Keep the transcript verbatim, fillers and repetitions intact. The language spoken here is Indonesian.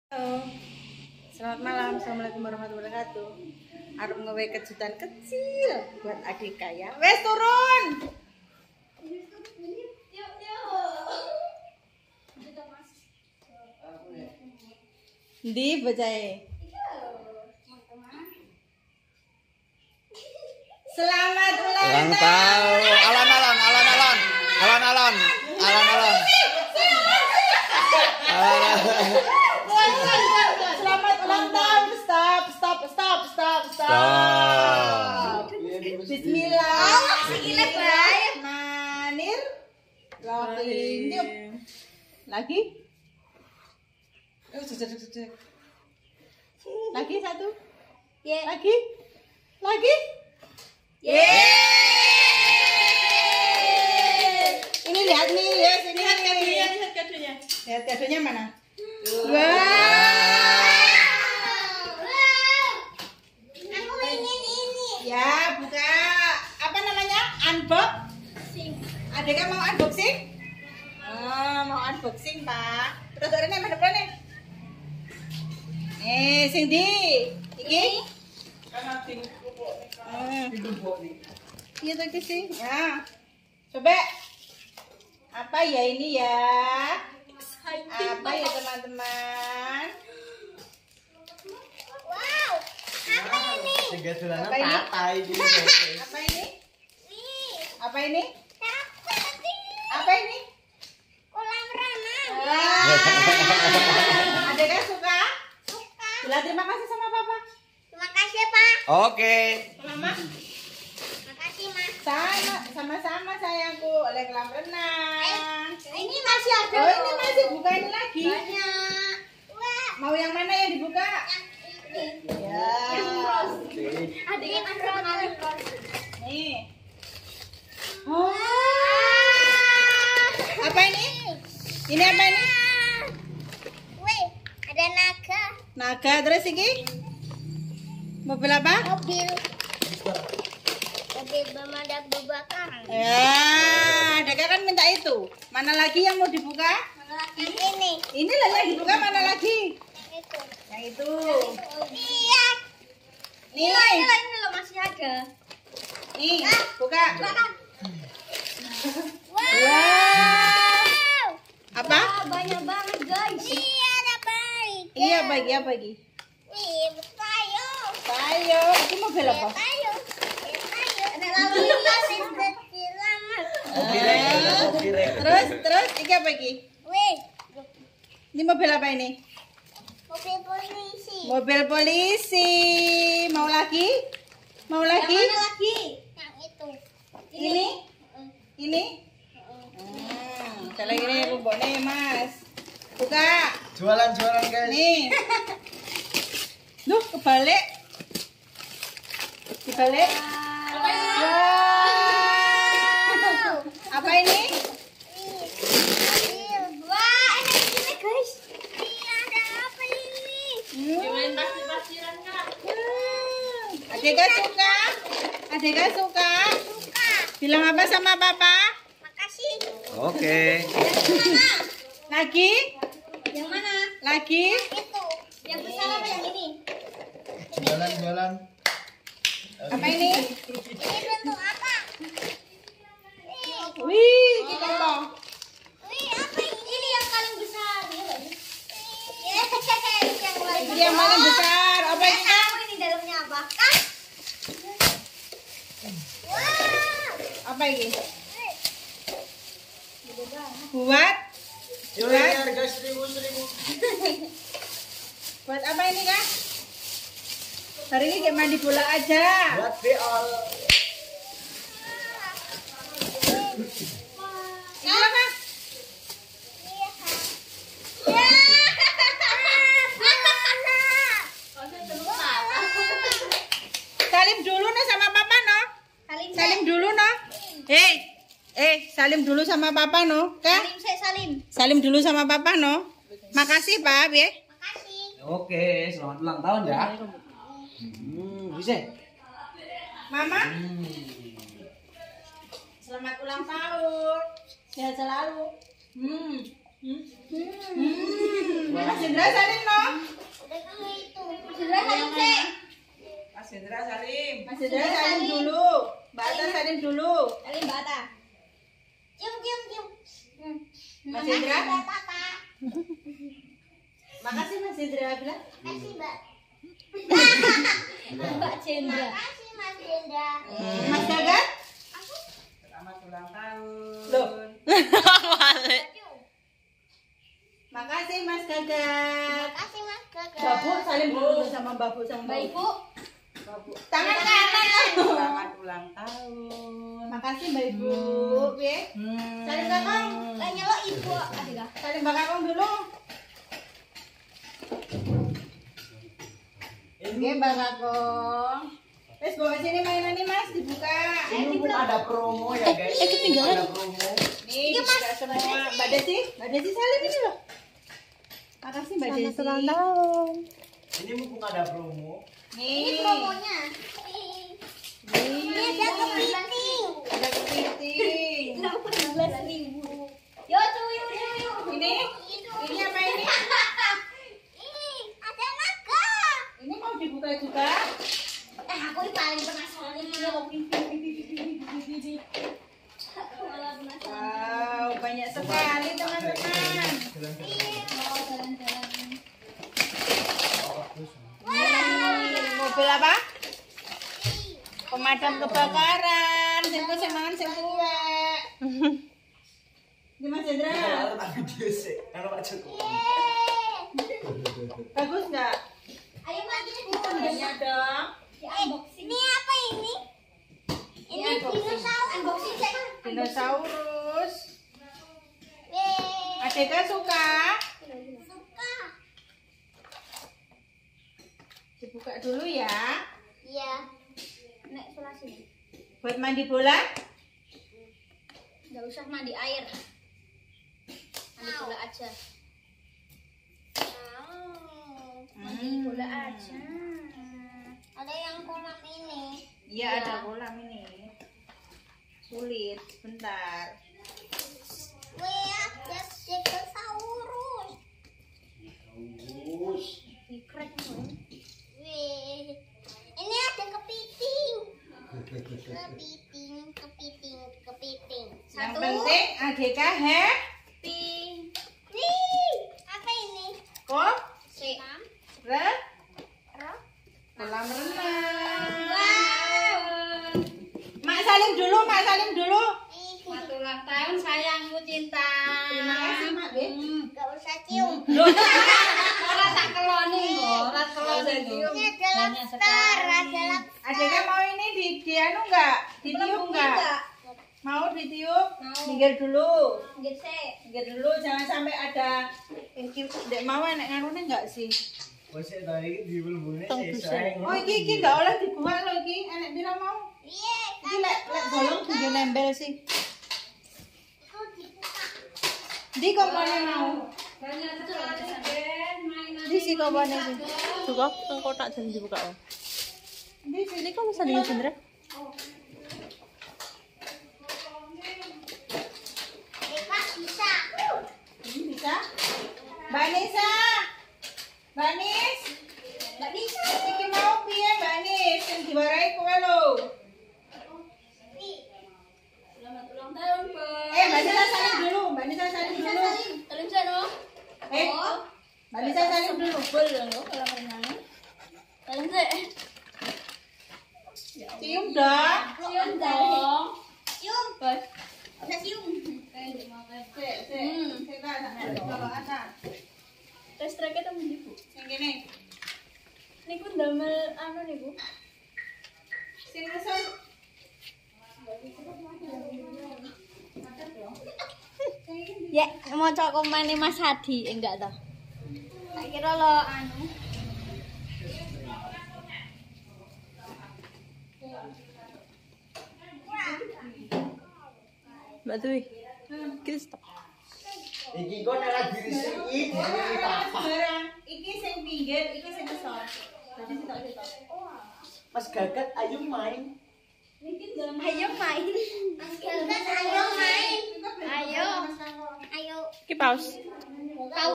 Halo, selamat malam. Assalamualaikum warahmatullahi wabarakatuh. Arep ngewe kejutan kecil buat Adika ya. Wes turun. Di bacae. Selamat ulang tahun. Alon-alon, alon-alon, alon-alon, alon-alon. Selamat ulang tahun. Stop, stop, stop, stop, stop. Bismillah. Bismillahirrahmanirrahim. Lagi? Lagi satu. Lagi? Lagi? Yeay. Ini lihat nih, ya sini. Lihat kadonya, lihat kadonya. Lihat kadonya mana? Wow. Aku ingin ini. Ya, buka. Apa namanya? Unboxing. Adika mau unboxing? Oh, mau unboxing, Pak. Terus orangnya mana depan nih? Eh, sing di. Iki? Hmm. Iya tadi sih. Ya. Coba. Apa ya ini ya? Apa ya teman-teman? Wow. Apa ini? Tiga dolanan Apa ini? patah ini. Apa ini? Nih. Apa ini? Apa ini? Apa ini? Kolam renang. Wah. Adika suka? Suka. Bilang terima kasih sama Papa. Terima kasih, Pak. Oke. Mama. Terima kasih, Mas. Sama, sama-sama sayangku oleh kolam renang. Ini masih ada. Oh ini masih buka ini lagi. Banyak. Wah. Mau yang mana yang dibuka? Yang ini. Ya. Ada yang kali. Nih. Oh. Apa ini? Ini apa ini? Wih, ada naga. Naga terus ini? Mobil apa? Mobil. Mobil pemadam kebakaran. Ya, Adika kan minta itu. Mana lagi yang mau dibuka? Yang ini. Ini lah yang dibuka mana lagi? Yang itu. Yang itu. Iya. Nih. Ini loh masih ada. Nih, buka. Wow. Wow. Apa? Wah, banyak banget guys. Iya ada baik. Iya, bagi apa lagi? Wih, tayo. Tayo, itu mobil apa? Tayo. Tayo. Ada lalu lintas yang kecil amat. Terus, terus, ini apa lagi? Wih, Ini mobil apa ini? mobil polisi. Mobil polisi. Mau lagi? Mau lagi? Yang mana lagi? Yang itu. Ini? Ini? Hmm, kalau ini ruboknya Mas. Buka. Jualan-jualan guys. Nih. Duh, kebalik. Dibalik. Wow. Apa ini? Wah, ada ini guys. Iya, ada apa ini? Hmm. Adika suka? Adika suka? Suka. Bilang apa sama Papa? Makasih. Oke. Yang mana? Lagi? Yang mana? Lagi? Itu. Yang besar apa yang ini? Jualan-jualan. Apa ini? Ini bentuk apa? Nih. Wih, kita mau. Wih, apa ini? Ini yang paling besar. Iya nggak sih? Yang paling Ini yang paling besar. Apa Saya ini? tahu ini dalamnya apa. Kan? Wow. Apa ini? Wih. Buat? Jualan harga seribu seribu. Buat apa ini Kak? Hari ini kayak mandi bola aja. Buat beol. Ini apa? Salim dulu nih sama Papa no. Salim dulu no. Eh, eh salim dulu sama Papa no. Kak? Salim, saya salim. Salim dulu sama Papa no. Makasih Pak, ya. Makasih. Oke, selamat ulang tahun ya. Hmm, bisa. Mama. Selamat ulang tahun. Sehat selalu. Hmm. Hmm. Hmm. Mas Indra salim no. salim sih. Mas Hendra salim. Mas Hendra Hendra salim salim. dulu. Mbak Ata salim dulu. Salim Mbak Ata. Cium cium cium. Hmm. Mas Hendra. Makasih, Mbak Ata. Makasih Mas Hendra bilang. Makasih Mbak. Mbak Cendra. Makasih Mas Cendra. Mas Gagat. Selamat ulang tahun. Loh. Makasih Mas Gagat. Makasih Mas Gagat. Babu salim dulu sama Babu sama Mbak Babu. Ibu. Babu. Tangan kanan. Selamat ulang tahun. Makasih Mbak Ibu. Piye? Salim Kakang. Lah nyelok Ibu. Adik ah. Salim Mbak Kakang dulu. Oke Mbak Kakang. Wes bawa sini mainan nih Mas, dibuka. Ini pun ada promo ya guys. Eh ketinggalan. Ada promo. Nih, dibuka semua. Mbak Desi, Mbak Desi salim ini loh. Makasih Mbak Desi. Selamat ulang tahun. Ini mumpung ada promo. Nih. Ini promonya. Nih. Ini ada kepiting. Ada kepiting. enam belas ribu. Yo cuyu cuyu. Ini? Ini apa ini? Ini ada naga. Ini mau dibuka juga? Eh aku yang paling penasaran ini loh. Aku malah penasaran. Wow, banyak sekali teman-teman. Mau jalan-jalan. Ini mobil apa? Pemadam kebakaran. Sempu semangan sempu. Ini Mas Hendra. Kalau tak video sih, kalau Pak Joko. Bagus nggak? Ayo lagi nih. Banyak dong. Eh, ini apa ini? Ini dinosaurus. Unboxing cek. Dinosaurus. Yeay. Adeka suka? Suka. Dibuka dulu ya. Iya. Nek sebelah sini. Buat mandi bola? Enggak usah mandi air. Mandi bola aja. Mandi bola aja. Ada yang kolam ini. Iya, Ya. ada kolam ini. Sulit, bentar. Wih, ada dinosaurus. Terus. Keren loh. Wih. Ini ada kepiting. Kepiting, kepiting, kepiting. Yang Satu. penting Adeka happy. Wih, apa ini? Kok? Si. Re? Ro. Kolam renang. Wow. Mak salim dulu, mak salim dulu. Selamat Ulang tahun sayangku cinta. Terima kasih mak, Be. Gak usah cium. Ora tak keloni kok, ora keloni kok. Ini ada lobster, ada lobster. Adeka mau ini di, di anu enggak? Ditiup enggak? Mau ditiup? Mau. Minggir dulu. Gitu. Minggir dulu, jangan sampai ada iki dek mau enek nganune enggak sih? Wes tadi di belum-belumnya Tong saya bisa. sayang. Oh iki iki enggak oleh dibuka lho iki. Enek pira mau? Iya, Iki lek lek bolong juga nempel sih. itu dibuka. Di kompone mau. Banyak sekali Ben, mainan. Di si kompone sih. Juga kotak jadi dibuka. Oh. Di sini Ini kok bisa di Cindra? Eva bisa. Ini bisa. Mbak Nisa. Mbak Nis. Mbak bisa. Iki mau piye Mbak Nis? Sing diwarai kowe lho. Selamat ulang tahun, Pak. Eh, Mbak Nisa salim dulu. Mbak Nisa salim dulu. Salim sana. Eh, Mbak Nisa salim dulu. Belum loh kalau renang. Salim sih. Cium dong. Cium dong. Cium. Bos. Bisa cium. Sik, sik. Sik tak tak bawa atas. Tes treknya temen ibu. Sing kene. Niku ndamel anu niku. Sing ngesel. Ya, mau cok komen Mas Hadi, enggak toh? Tak kira lo anu. Mbak Dwi. Kita stop. Iki kok ora diri sing iki diri papa. Barang iki sing pinggir, iki sing besar. Jadi sitok-sitok. Mas Gagat ayo main. Ayo main. Mas Gagat ayo main. Ayo. Ayo. Ki pause.